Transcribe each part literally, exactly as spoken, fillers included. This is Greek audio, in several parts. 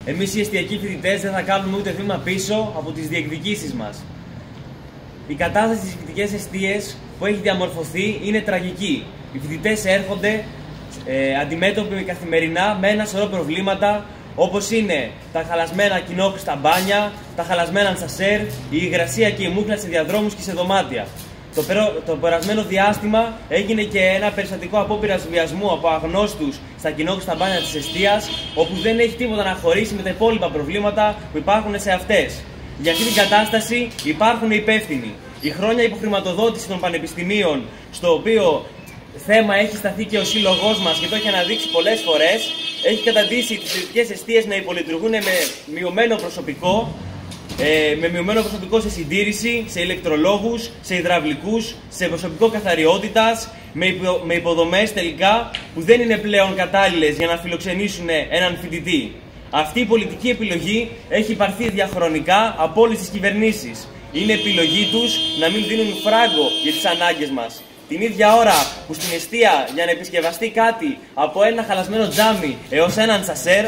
Εμείς οι εστιακοί φοιτητές δεν θα κάνουμε ούτε βήμα πίσω από τις διεκδικήσεις μας. Η κατάσταση στις φοιτητικές εστίες που έχει διαμορφωθεί είναι τραγική. Οι φοιτητές έρχονται ε, αντιμέτωποι καθημερινά με ένα σωρό προβλήματα, όπως είναι τα χαλασμένα κοινόχρηστα μπάνια, τα χαλασμένα σασέρ, η υγρασία και η μούχλα σε διαδρόμους και σε δωμάτια. Το, περο, το περασμένο διάστημα έγινε και ένα περιστατικό απόπειρας βιασμού από αγνώστους στα κοινόχρηστα μπάνια της εστίας, όπου δεν έχει τίποτα να χωρίσει με τα υπόλοιπα προβλήματα που υπάρχουν σε αυτές. Για αυτή την κατάσταση υπάρχουν υπεύθυνοι. Η χρόνια υποχρηματοδότηση των πανεπιστημίων, στο οποίο θέμα έχει σταθεί και ο σύλλογός μας και το έχει αναδείξει πολλές φορές, έχει καταντήσει τις φοιτητικές εστίες να υπολειτουργούν με μειωμένο προσωπικό, ε, με μειωμένο προσωπικό σε συντήρηση, σε ηλεκτρολόγους, σε υδραυλικούς, σε προσωπικό καθαριότητας, με, υπο, με υποδομές τελικά που δεν είναι πλέον κατάλληλες για να φιλοξενήσουν έναν φοιτητή. Αυτή η πολιτική επιλογή έχει υπαρθεί διαχρονικά από όλες τις κυβερνήσεις. Είναι επιλογή τους να μην δίνουν φράγκο για τις ανάγκες μας. Την ίδια ώρα που στην εστία για να επισκευαστεί κάτι από ένα χαλασμένο τζάμι έως έναν σασέρ,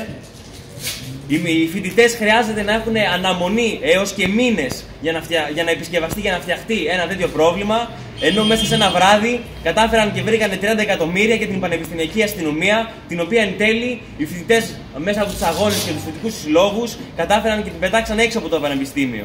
οι φοιτητές χρειάζεται να έχουν αναμονή έως και μήνες για να, φτια... για να επισκευαστεί, για να φτιαχτεί ένα τέτοιο πρόβλημα, ενώ μέσα σε ένα βράδυ κατάφεραν και βρήκανε τριάντα εκατομμύρια για την πανεπιστημιακή αστυνομία, την οποία εν τέλει οι φοιτητές μέσα από τους αγώνες και τους φοιτητικούς συλλόγους κατάφεραν και την πετάξαν έξω από το πανεπιστήμιο.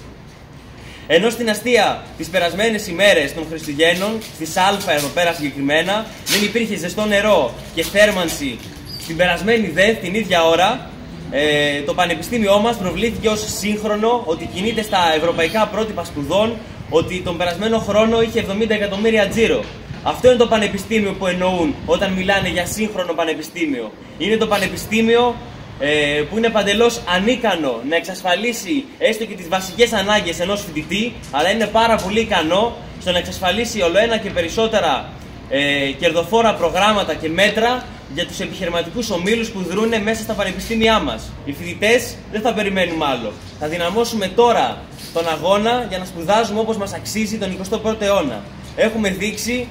Ενώ στην αστεία τις περασμένες ημέρες των Χριστουγέννων, στις Α εδώ πέρα συγκεκριμένα, δεν υπήρχε ζεστό νερό και θέρμανση, στην περασμένη δε την ίδια ώρα, ε, το πανεπιστήμιό μας προβλήθηκε ως σύγχρονο, ότι κινείται στα ευρωπαϊκά πρότυπα σπουδών, ότι τον περασμένο χρόνο είχε εβδομήντα εκατομμύρια τζίρο. Αυτό είναι το πανεπιστήμιο που εννοούν όταν μιλάνε για σύγχρονο πανεπιστήμιο. Είναι το πανεπιστήμιο ε, που είναι παντελώς ανίκανο να εξασφαλίσει έστω και τις βασικές ανάγκες ενός φοιτητή, αλλά είναι πάρα πολύ ικανό στο να εξασφαλίσει ολοένα και περισσότερα ε, κερδοφόρα προγράμματα και μέτρα για τους επιχειρηματικούς ομίλους που δρούν μέσα στα πανεπιστήμια μας. Οι φοιτητές δεν θα περιμένουμε άλλο. Θα δυναμώσουμε τώρα τον αγώνα για να σπουδάζουμε όπως μας αξίζει τον εικοστό πρώτο αιώνα. Έχουμε δείξει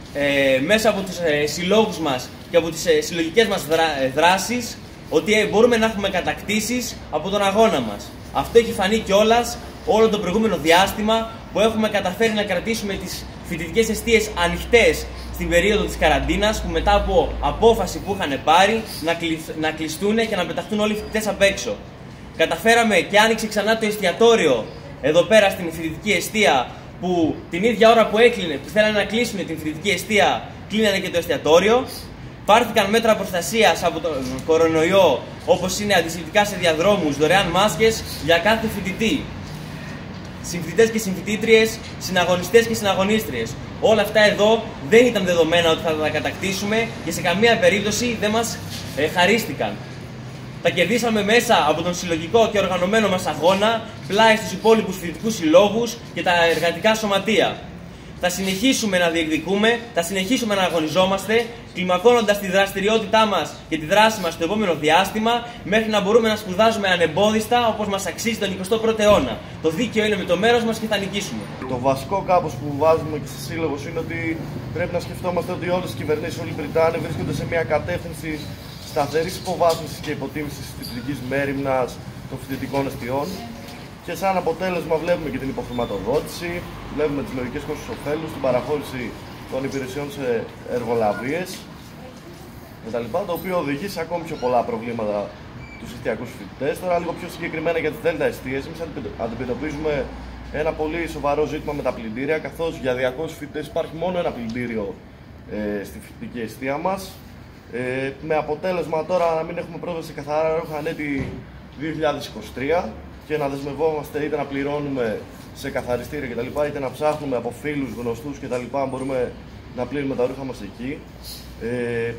ε, μέσα από τους ε, συλλόγους μας και από τις ε, συλλογικές μας δρά, ε, δράσεις ότι ε, μπορούμε να έχουμε κατακτήσεις από τον αγώνα μας. Αυτό έχει φανεί κιόλας όλο το προηγούμενο διάστημα που έχουμε καταφέρει να κρατήσουμε τις φοιτητικές εστίες ανοιχτές στην περίοδο της καραντίνας, που μετά από απόφαση που είχαν πάρει να, κλει, να κλειστούν και να πεταχτούν όλοι οι φοιτητές απ' έξω. Καταφέραμε και άνοιξε ξανά το εστιατόριο εδώ πέρα στην φοιτητική εστία, που την ίδια ώρα που έκλεινε, που θέλανε να κλείσουν την φοιτητική εστία, κλείνανε και το εστιατόριο. Πάρθηκαν μέτρα προστασίας από τον κορονοϊό, όπως είναι αντισηπτικά σε διαδρόμους, δωρεάν μάσκες για κάθε φοιτητή. Συμφοιτητές και συμφοιτήτριες, συναγωνιστές και συναγωνίστριες. Όλα αυτά εδώ δεν ήταν δεδομένα ότι θα τα κατακτήσουμε και σε καμία περίπτωση δεν μας ε, χαρίστηκαν. Τα κερδίσαμε μέσα από τον συλλογικό και οργανωμένο μας αγώνα, πλάι στους υπόλοιπους φοιτητικούς συλλόγους και τα εργατικά σωματεία. Θα συνεχίσουμε να διεκδικούμε, θα συνεχίσουμε να αγωνιζόμαστε, κλιμακώνοντας τη δραστηριότητά μας και τη δράση μας στο επόμενο διάστημα, μέχρι να μπορούμε να σπουδάζουμε ανεμπόδιστα όπως μας αξίζει τον εικοστό πρώτο αιώνα. Το δίκαιο είναι με το μέρος μας και θα νικήσουμε. Το βασικό κάπως που βάζουμε και στη σύλλογος είναι ότι πρέπει να σκεφτόμαστε ότι όλες οι κυβερνήσεις, όλοι οι Βρυτάνοι βρίσκονται σε μια κατεύθυνση σταθερής υποβάθμισης και υποτίμησης της φοιτητικής μέριμνας των φοιτητικών εστιών. Και σαν αποτέλεσμα βλέπουμε και την υποχρηματοδότηση, βλέπουμε τις λογικές κόστους ωφέλους, την παραχώρηση των υπηρεσιών σε εργολαβίες κτλ. Το οποίο οδηγεί σε ακόμη πιο πολλά προβλήματα τους εστιακούς φοιτητές. Τώρα, λίγο πιο συγκεκριμένα για τις δέλτα εστίες, εμείς αντιμετωπίζουμε ένα πολύ σοβαρό ζήτημα με τα πλυντήρια, καθώς για διακόσιους φοιτητές υπάρχει μόνο ένα πλυντήριο ε, στη φοιτητική εστία μας. Ε, με αποτέλεσμα τώρα να μην έχουμε πρόσβαση σε καθαρά ρούχα ανέτη δύο χιλιάδες είκοσι τρία. Και να δεσμευόμαστε είτε να πληρώνουμε σε καθαριστήρια κτλ., είτε να ψάχνουμε από φίλους, γνωστούς κτλ. Αν μπορούμε να πλύνουμε τα ρούχα μας εκεί. Ε,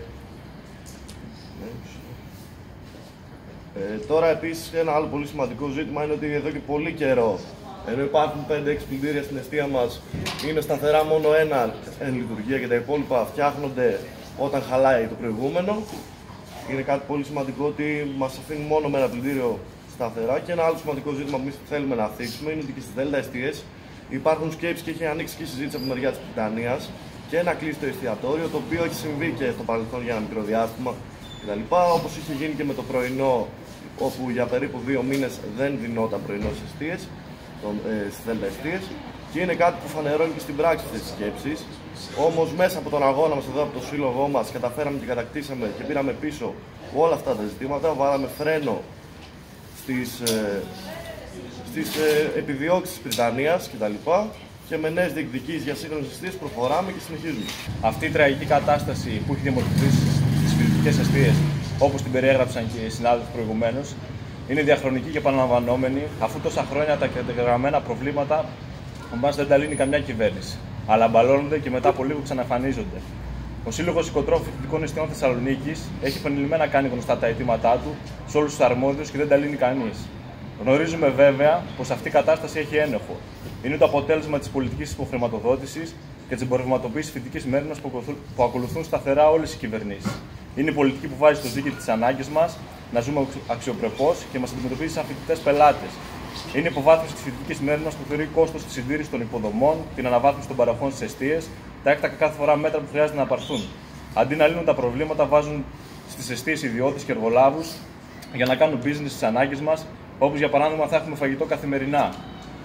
ε, τώρα επίσης ένα άλλο πολύ σημαντικό ζήτημα είναι ότι εδώ και πολύ καιρό, ενώ υπάρχουν πέντε έξι πλυντήρια στην εστία μας, είναι σταθερά μόνο ένα εν λειτουργία και τα υπόλοιπα φτιάχνονται όταν χαλάει το προηγούμενο. Είναι κάτι πολύ σημαντικό ότι μας αφήνουν μόνο με ένα πλυντήριο σταθερά. Και ένα άλλο σημαντικό ζήτημα που εμείς θέλουμε να θίξουμε είναι ότι και στις δέλτα εστίες υπάρχουν σκέψεις και έχει ανοίξει και συζήτηση από τη μεριά της Βρυτανίας και ένα κλειστό εστιατόριο, το οποίο έχει συμβεί και στο παρελθόν για ένα μικρό διάστημα κτλ. Όπως είχε γίνει και με το πρωινό όπου για περίπου δύο μήνες δεν δινόταν πρωινό στις εστίες, ε, στις ΔΕΛΤΑ εστίες, και είναι κάτι που φανερώνει και στην πράξη αυτές τις σκέψεις. Όμως μέσα από τον αγώνα μας εδώ, από το σύλλογό μας, καταφέραμε και κατακτήσαμε και πήραμε πίσω όλα αυτά τα ζητήματα, βάλαμε φρένο στις, ε, στις ε, επιδιώξεις της Βρυτανίας κτλ. Και με νέες διεκδικήσεις για σύγχρονες εστίες προχωράμε και συνεχίζουμε. Αυτή η τραγική κατάσταση που έχει διαμορφωθεί στις φοιτητικές εστίες, όπως την περιέγραψαν και οι συνάδελφοι προηγουμένως, είναι διαχρονική και επαναλαμβανόμενη, αφού τόσα χρόνια τα καταγεγραμμένα προβλήματα μας δεν τα λύνει καμιά κυβέρνηση, αλλά μπαλώνονται και μετά από λίγο ξαναεμφανίζονται. Ο Σύλλογος Οικοτρόφων Φοιτητικών Εστιών Θεσσαλονίκης έχει επανειλημμένα κάνει γνωστά τα αιτήματά του σε όλους τους αρμόδιους και δεν τα λύνει κανείς. Γνωρίζουμε βέβαια πως αυτή η κατάσταση έχει ένοχο. Είναι το αποτέλεσμα της πολιτικής υποχρηματοδότησης και της εμπορευματοποίησης φοιτητικής μέρημνας που ακολουθούν σταθερά όλες οι κυβερνήσεις. Είναι η πολιτική που βάζει στο δίκαιο τις ανάγκες μας να ζούμε αξιοπρεπώς και μας αντιμετωπίζει σαν φοιτητές πελάτες. Είναι η υποβάθμιση της φοιτητικής μέρημνας που θεωρεί κόστος τη συντήρηση των υποδομών, την αναβάθμιση των παροχών στις εστίες, τα έκτακτα κάθε φορά μέτρα που χρειάζεται να πάρθουν. Αντί να λύνουν τα προβλήματα, βάζουν στις εστίες ιδιώτες και εργολάβους για να κάνουν business στις ανάγκες μας, όπως για παράδειγμα θα έχουμε φαγητό καθημερινά.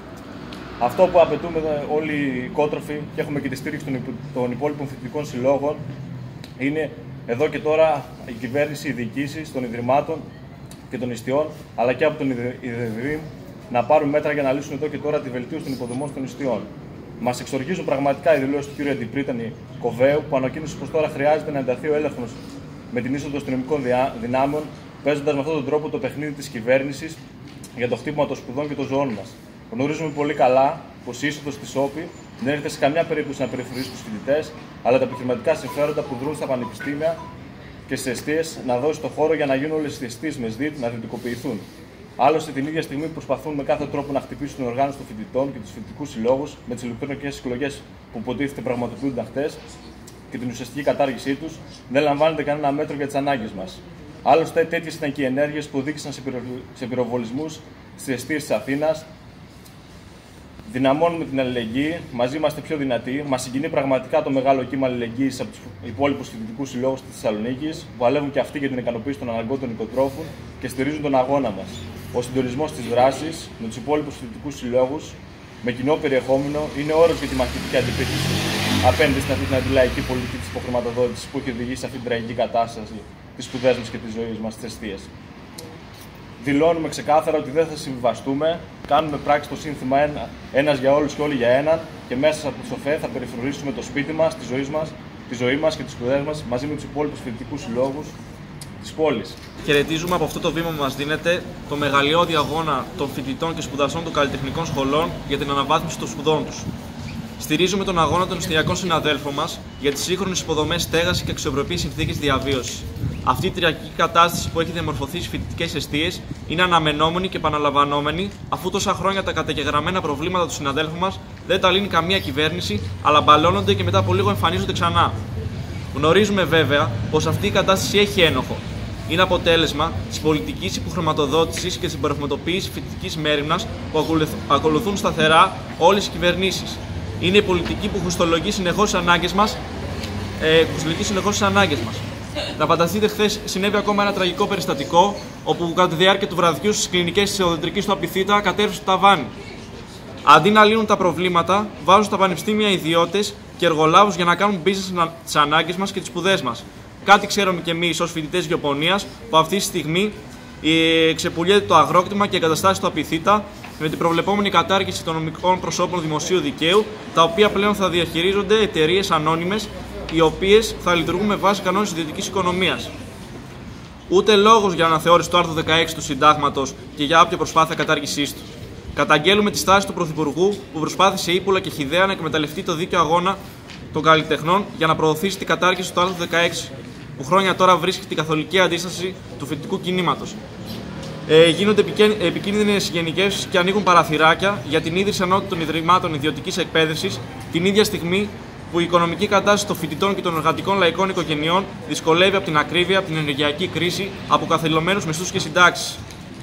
Αυτό που απαιτούμε όλοι οι οικότροφοι και έχουμε και τη στήριξη των υπόλοιπων φοιτητικών συλλόγων είναι εδώ και τώρα η κυβέρνηση, οι διοικήσεις των ιδρυμάτων και των εστιών, αλλά και από τον ΙΔΕΔΡΥΜ, να πάρουν μέτρα για να λύσουν εδώ και τώρα τη βελτίωση των υποδομών των εστιών. Μας εξοργίζουν πραγματικά οι δηλώσεις του κ. Αντιπρίτανη Κοβέου, που ανακοίνωσε πως τώρα χρειάζεται να ενταθεί ο έλεγχος με την είσοδο αστυνομικών δυνάμεων, παίζοντας με αυτόν τον τρόπο το παιχνίδι της κυβέρνησης για το χτύπημα των σπουδών και των ζωών μας. Γνωρίζουμε πολύ καλά πως η είσοδος της ΟΠΗ δεν έρχεται σε καμιά περίπτωση να περιφρουρήσει τους φοιτητές, αλλά τα επιχειρηματικά συμφέροντα που δρούν στα πανεπιστήμια και στις εστίες να δώσει το χώρο για να γίνουν όλες οι εστίες με ΣΔΙΤ να δυτικοποιηθούν. Άλλωστε, την ίδια στιγμή προσπαθούν με κάθε τρόπο να χτυπήσουν την οργάνωση των φοιτητών και τους φοιτητικούς συλλόγους με τις ηλεκτρονικές εκλογές που υποτίθεται πραγματοποιούνταν χτες και την ουσιαστική κατάργησή τους, δεν λαμβάνεται κανένα μέτρο για τις ανάγκες μας. Άλλωστε, τέτοιες ήταν και οι ενέργειες που οδήγησαν σε πυροβολισμούς στις εστίες της Αθήνας. Δυναμώνουμε την αλληλεγγύη, μαζί είμαστε πιο δυνατοί. Μας συγκινεί πραγματικά το μεγάλο κύμα αλληλεγγύης από τους υπόλοιπους φοιτητικούς συλλόγους της Θεσσαλονίκης, που παλεύουν και αυτοί για την ικανοποίηση των αναγκών των οικοτρόφων και στηρίζουν τον αγώνα μας. Ο συντονισμός της δράσης με τους υπόλοιπους φοιτητικούς συλλόγους, με κοινό περιεχόμενο, είναι όρος για τη μαχητική αντιπίθεση απέναντι στην αυτή την αντιλαϊκή πολιτική της υποχρηματοδότησης που έχει οδηγήσει σε αυτή την τραγική κατάσταση της σπουδές μας και της ζωής μας στις εστίες. Δηλώνουμε ξεκάθαρα ότι δεν θα συμβιβαστούμε, κάνουμε πράξη το σύνθημα ένα, ένας για όλους και όλοι για έναν, και μέσα από το ΣΟΦΕ θα περιφρουρήσουμε το σπίτι μας, τη ζωή μας, τη ζωή μας και τις σπουδές μας μαζί με τους υπόλοιπους φοιτητικούς συλλόγους της πόλης. Χαιρετίζουμε από αυτό το βήμα που μας δίνεται το μεγαλειώδη αγώνα των φοιτητών και σπουδαστών των καλλιτεχνικών σχολών για την αναβάθμιση των σπουδών τους. Στηρίζουμε τον αγώνα των εστιακών συναδέλφων μας για τις σύγχρονες υποδομές στέγασης και αξιοπρεπείς συνθήκες διαβίωσης. Αυτή η τραγική κατάσταση που έχει διαμορφωθεί στις φοιτητικές εστίες είναι αναμενόμενη και επαναλαμβανόμενη, αφού τόσα χρόνια τα καταγεγραμμένα προβλήματα του συναδέλφου μας δεν τα λύνει καμία κυβέρνηση, αλλά μπαλώνονται και μετά από λίγο εμφανίζονται ξανά. Γνωρίζουμε βέβαια πως αυτή η κατάσταση έχει ένοχο. Είναι αποτέλεσμα της πολιτικής υποχρηματοδότησης και της εμπορευματοποίησης φοιτητικής μέρημνας που ακολουθούν σταθερά όλες οι κυβερνήσεις. Είναι η πολιτική που χουστολογεί συνεχώς τις ανάγκες μας. Ε, χουστολογεί συνεχώς τις ανάγκες μας. Να φανταστείτε, χθες συνέβη ακόμα ένα τραγικό περιστατικό, όπου κατά τη διάρκεια του βραδιού στις κλινικές της οδοντρικής του Απιθύτα κατέρευσε το ταβάνι. Αντί να λύνουν τα προβλήματα, βάζουν στα πανεπιστήμια ιδιώτες και εργολάβους για να κάνουν business τις ανάγκες μας και τις σπουδές μας. Κάτι ξέρουμε κι εμείς ως φοιτητές γεωπονίας, που αυτή τη στιγμή ξεπουλιέται το αγρόκτημα και εγκαταστάσεις του Απιθύτα με την προβλεπόμενη κατάργηση των νομικών προσώπων δημοσίου δικαίου, τα οποία πλέον θα διαχειρίζονται εταιρείες ανώνυμες, οι οποίες θα λειτουργούν με βάση κανόνες ιδιωτικής οικονομίας. Ούτε λόγος για αναθεώρηση του άρθρου δεκαέξι του Συντάγματος και για όποια προσπάθεια κατάργησής του. Καταγγέλουμε τη στάση του Πρωθυπουργού, που προσπάθησε ύπουλα και χυδαία να εκμεταλλευτεί το δίκαιο αγώνα των καλλιτεχνών για να προωθήσει την κατάργηση του άρθρου δεκαέξι, που χρόνια τώρα βρίσκει την καθολική αντίσταση του φοιτητικού κινήματος. Ε, γίνονται επικίνδυνες γενικεύσεις και ανοίγουν παραθυράκια για την ίδρυση ανώτατων ιδρυμάτων ιδιωτικής εκπαίδευσης, την ίδια στιγμή που η οικονομική κατάσταση των φοιτητών και των εργατικών λαϊκών οικογενειών δυσκολεύει από την ακρίβεια, από την ενεργειακή κρίση, από καθυλωμένους μισθούς και συντάξεις.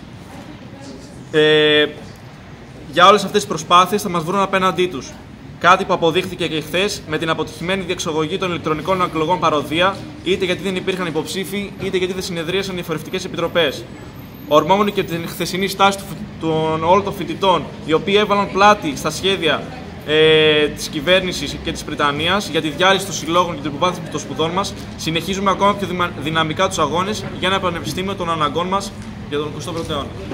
Ε, για όλες αυτές τις προσπάθειες θα μας βρουν απέναντί τους. Κάτι που αποδείχθηκε και χθες με την αποτυχημένη διεξαγωγή των ηλεκτρονικών εκλογών παροδία, είτε γιατί δεν υπήρχαν υποψήφοι, είτε γιατί δεν συνεδρίασαν οι εφορευτικές επιτροπές. ορμόμενοι και την χθεσινή στάση των όλων των φοιτητών, οι οποίοι έβαλαν πλάτη στα σχέδια ε, της κυβέρνησης και της Βρυτανίας για τη διάλυση των συλλόγων και την υποβάθμιση των σπουδών μας, συνεχίζουμε ακόμα πιο δυναμικά τους αγώνες για ένα πανεπιστήμιο των αναγκών μας για τον εικοστό πρώτο αιώνα.